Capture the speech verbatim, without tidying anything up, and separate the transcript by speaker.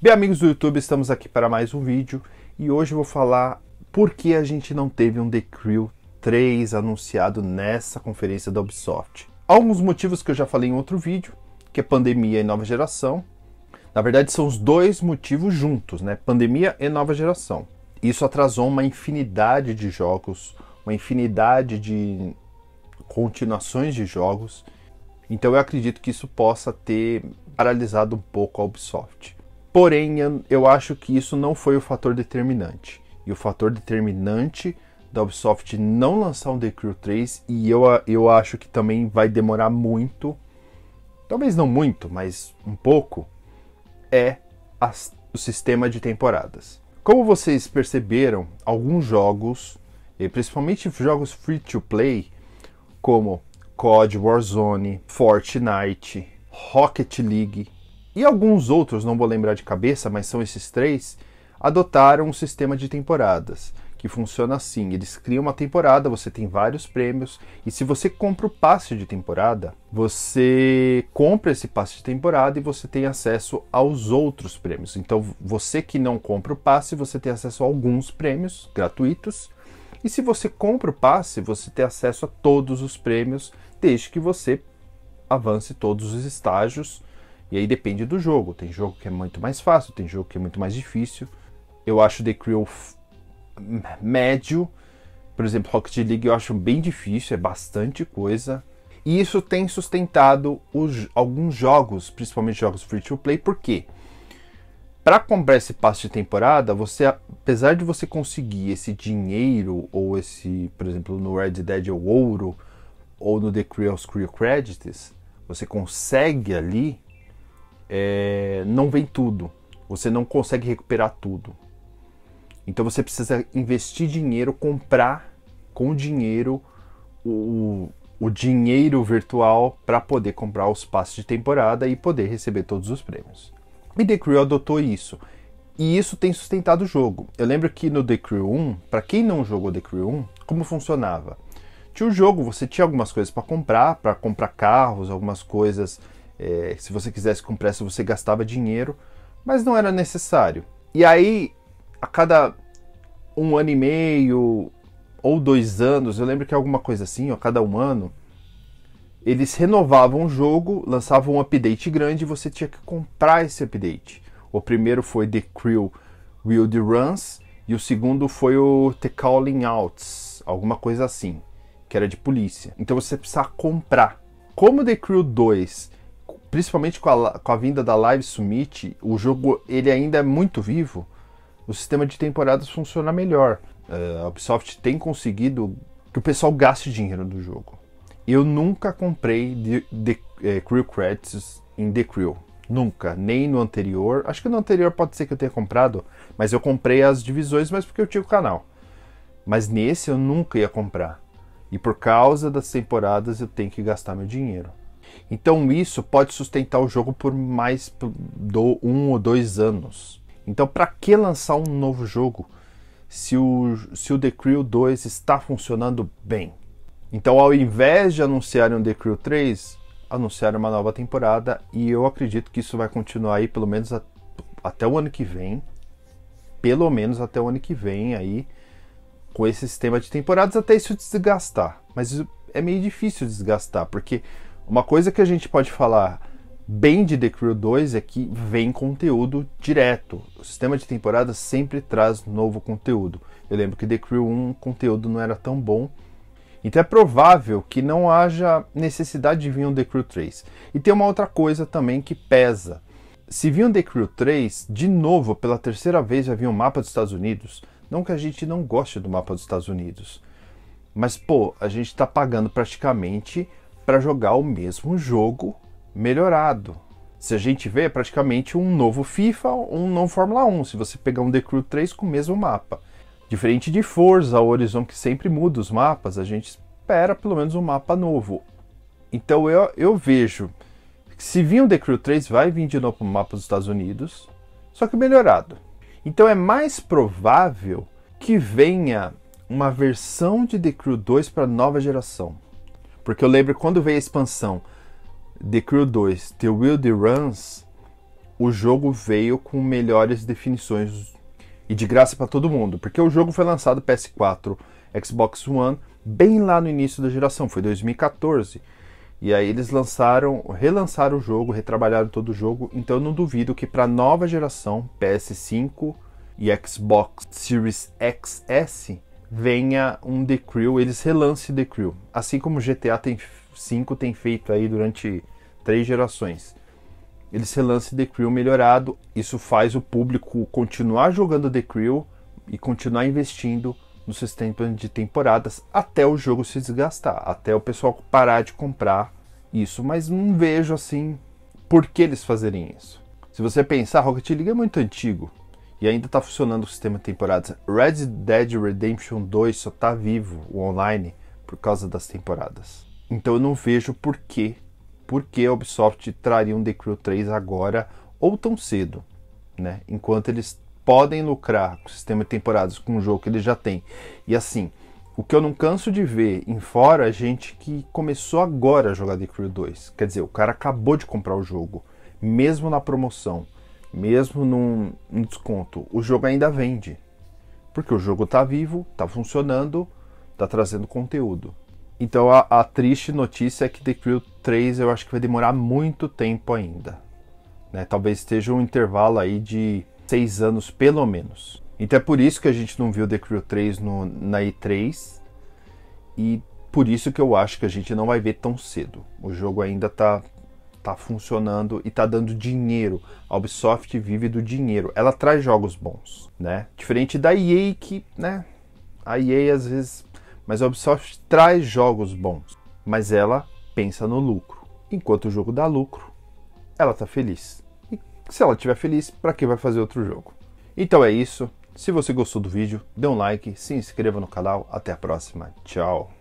Speaker 1: Bem, amigos do YouTube, estamos aqui para mais um vídeo e hoje eu vou falar por que a gente não teve um The Crew três anunciado nessa conferência da Ubisoft. Alguns motivos que eu já falei em outro vídeo, que é pandemia e nova geração. Na verdade são os dois motivos juntos, né? Pandemia e nova geração. Isso atrasou uma infinidade de jogos, uma infinidade de continuações de jogos. Então eu acredito que isso possa ter paralisado um pouco a Ubisoft. Porém, eu, eu acho que isso não foi o fator determinante. E o fator determinante da Ubisoft não lançar um The Crew três, e eu, eu acho que também vai demorar muito, talvez não muito, mas um pouco, é as, o sistema de temporadas. Como vocês perceberam, alguns jogos, e principalmente jogos free-to-play, como C O D, Warzone, Fortnite, Rocket League e alguns outros, não vou lembrar de cabeça, mas são esses três, adotaram um sistema de temporadas, que funciona assim: eles criam uma temporada, você tem vários prêmios, e se você compra o passe de temporada, você compra esse passe de temporada e você tem acesso aos outros prêmios. Então você que não compra o passe, você tem acesso a alguns prêmios gratuitos, e se você compra o passe, você tem acesso a todos os prêmios, desde que você avance todos os estágios. E aí depende do jogo. Tem jogo que é muito mais fácil, tem jogo que é muito mais difícil. Eu acho The Crew médio. Por exemplo, Rocket League eu acho bem difícil, é bastante coisa. E isso tem sustentado os, alguns jogos, principalmente jogos free-to-play. Por quê? Para comprar esse passe de temporada, você, apesar de você conseguir esse dinheiro, ou esse, por exemplo, no Red Dead o ouro, ou no The Crew os Crew Credits, você consegue ali, é, não vem tudo. Você não consegue recuperar tudo. Então você precisa investir dinheiro, comprar com dinheiro o, o dinheiro virtual para poder comprar os passes de temporada e poder receber todos os prêmios. E The Crew adotou isso. E isso tem sustentado o jogo. Eu lembro que no The Crew um, para quem não jogou The Crew um, como funcionava? Tinha o jogo, você tinha algumas coisas para comprar, para comprar carros, algumas coisas. É, se você quisesse com pressa, você gastava dinheiro, mas não era necessário. E aí, a cada um ano e meio ou dois anos, eu lembro que alguma coisa assim, a cada um ano, eles renovavam o jogo, lançavam um update grande e você tinha que comprar esse update. O primeiro foi The Crew Wild Runs e o segundo foi o The Calling Outs, alguma coisa assim, que era de polícia. Então você precisa comprar. Como The Crew dois, principalmente com a, com a vinda da Live Summit, o jogo ele ainda é muito vivo, o sistema de temporadas funciona melhor. Uh, a Ubisoft tem conseguido que o pessoal gaste dinheiro no jogo. Eu nunca comprei The, The, The Crew Credits em The Crew. Nunca. Nem no anterior. Acho que no anterior pode ser que eu tenha comprado, mas eu comprei as divisões, mas porque eu tinha o canal. Mas nesse eu nunca ia comprar. E por causa das temporadas eu tenho que gastar meu dinheiro. Então isso pode sustentar o jogo por mais do um ou dois anos. Então para que lançar um novo jogo se o, se o The Crew dois está funcionando bem? Então ao invés de anunciarem um The Crew três, anunciaram uma nova temporada, e eu acredito que isso vai continuar aí pelo menos a, até o ano que vem. Pelo menos até o ano que vem aí, com esse sistema de temporadas, até isso desgastar. Mas isso é meio difícil desgastar, porque uma coisa que a gente pode falar bem de The Crew dois é que vem conteúdo direto. O sistema de temporadas sempre traz novo conteúdo. Eu lembro que The Crew um, o conteúdo não era tão bom. Então é provável que não haja necessidade de vir um The Crew três. E tem uma outra coisa também que pesa. Se vir um The Crew três, de novo, pela terceira vez vai vir um mapa dos Estados Unidos. Não que a gente não goste do mapa dos Estados Unidos, mas pô, a gente está pagando praticamente para jogar o mesmo jogo melhorado. Se a gente vê, é praticamente um novo FIFA, um novo Fórmula um, se você pegar um The Crew três com o mesmo mapa. Diferente de Forza, Horizon, que sempre muda os mapas, a gente espera pelo menos um mapa novo. Então eu, eu vejo que se vir um The Crew três, vai vir de novo para o mapa dos Estados Unidos, só que melhorado. Então é mais provável que venha uma versão de The Crew dois para nova geração. Porque eu lembro quando veio a expansão The Crew dois, The Wild Runs, o jogo veio com melhores definições e de graça para todo mundo, porque o jogo foi lançado P S quatro, Xbox One, bem lá no início da geração, foi dois mil e quatorze. E aí eles lançaram, relançaram o jogo, retrabalharam todo o jogo, então eu não duvido que para a nova geração, P S cinco e Xbox Series X S, venha um The Crew, eles relancem The Crew, assim como o G T A cinco tem feito aí durante três gerações. Eles relancem The Crew melhorado, isso faz o público continuar jogando The Crew e continuar investindo no sistema de temporadas até o jogo se desgastar, até o pessoal parar de comprar isso, mas não vejo assim por que eles fazerem isso. Se você pensar, Rocket League é muito antigo e ainda está funcionando o sistema de temporadas. Red Dead Redemption dois só está vivo, o online, por causa das temporadas. Então eu não vejo por que, por que a Ubisoft traria um The Crew três agora ou tão cedo, né? Enquanto eles podem lucrar com o sistema de temporadas com um jogo que eles já têm. E assim, o que eu não canso de ver em fora é gente que começou agora a jogar The Crew dois. Quer dizer, o cara acabou de comprar o jogo, mesmo na promoção, mesmo num, num desconto, o jogo ainda vende. Porque o jogo tá vivo, tá funcionando, tá trazendo conteúdo. Então a, a triste notícia é que The Crew três eu acho que vai demorar muito tempo ainda, né? Talvez esteja um intervalo aí de seis anos pelo menos. Então é por isso que a gente não viu The Crew três no, na E três e por isso que eu acho que a gente não vai ver tão cedo. O jogo ainda tá, tá funcionando e tá dando dinheiro. A Ubisoft vive do dinheiro. Ela traz jogos bons, né? Diferente da E A que, né? A E A às vezes... Mas a Ubisoft traz jogos bons, mas ela pensa no lucro. Enquanto o jogo dá lucro, ela tá feliz. E se ela estiver feliz, para que vai fazer outro jogo? Então é isso. Se você gostou do vídeo, dê um like, se inscreva no canal. Até a próxima. Tchau.